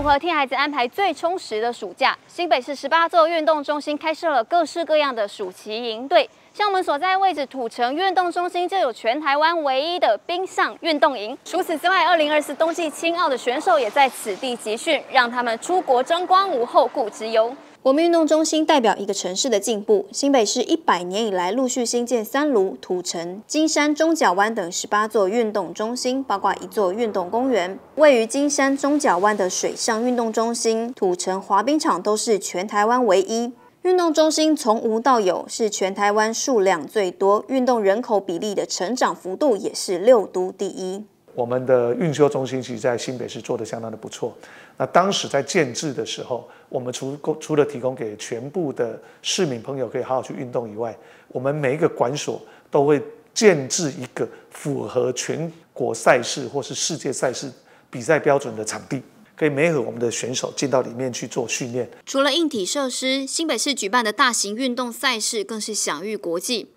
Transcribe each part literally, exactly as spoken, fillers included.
如何替孩子安排最充实的暑假？新北市十八座运动中心开设了各式各样的暑期营队，像我们所在位置土城运动中心就有全台湾唯一的冰上运动营。除此之外，二零二四冬季青奥的选手也在此地集训，让他们出国争光无后顾之忧。 国民运动中心代表一个城市的进步。新北市一百年以来陆续新建三芦、土城、金山、中角湾等十八座运动中心，包括一座运动公园。位于金山、中角湾的水上运动中心、土城滑冰场都是全台湾唯一。运动中心从无到有，是全台湾数量最多，运动人口比例的成长幅度也是六都第一。 我们的运休中心其实在新北市做得相当的不错。那当时在建制的时候，我们除除了提供给全部的市民朋友可以好好去运动以外，我们每一个馆所都会建制一个符合全国赛事或是世界赛事比赛标准的场地，可以媒合我们的选手进到里面去做训练。 除了硬体设施，新北市举办的大型运动赛事更是享誉国际。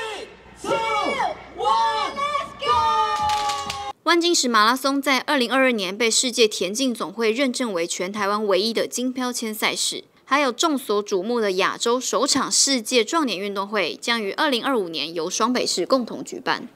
万金石马拉松在二零二二年被世界田径总会认证为全台湾唯一的金标签赛事，还有众所瞩目的亚洲首场世界壮年运动会将于二零二五年由双北市共同举办。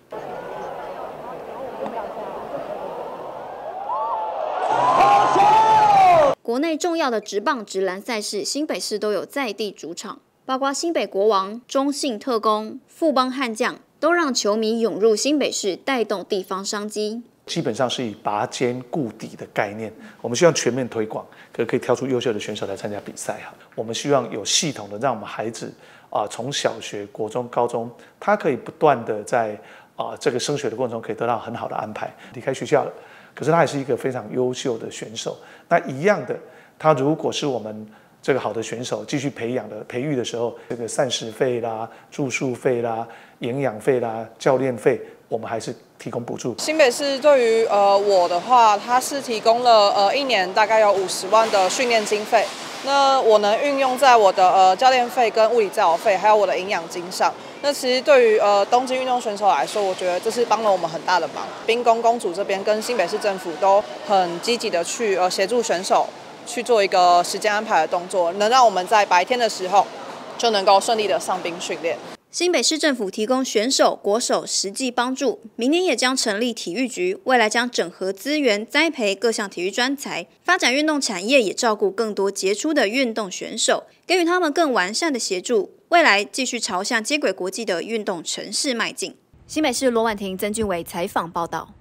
国内重要的职棒、职篮赛事，新北市都有在地主场，包括新北国王、中信特攻、富邦悍将。 都让球迷涌入新北市，带动地方商机。 基本上是以拔尖固底的概念，我们希望全面推广，可可以挑出优秀的选手来参加比赛哈。我们希望有系统的让我们孩子啊，从小学、国中、高中，他可以不断的在啊这个升学的过程中，可以得到很好的安排。离开学校了，可是他也是一个非常优秀的选手。那一样的，他如果是我们 这个好的选手继续培养的培育的时候，这个膳食费啦、住宿费啦、营养费啦、教练费，我们还是提供补助。 新北市对于呃我的话，它是提供了呃一年大概有五十万的训练经费，那我能运用在我的呃教练费跟物理治疗费，还有我的营养金上。那其实对于呃冬季运动选手来说，我觉得这是帮了我们很大的忙。兵工公主这边跟新北市政府都很积极的去呃协助选手 去做一个时间安排的动作，能让我们在白天的时候就能够顺利的上兵训练。 新北市政府提供选手、国手实际帮助，明年也将成立体育局，未来将整合资源，栽培各项体育专才，发展运动产业，也照顾更多杰出的运动选手，给予他们更完善的协助，未来继续朝向接轨国际的运动城市迈进。新北市罗婉婷、曾俊伟采访报道。